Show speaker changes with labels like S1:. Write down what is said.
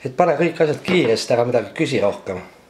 S1: et pane kõik asjad kiiresti, ära midagi küsi rohkem.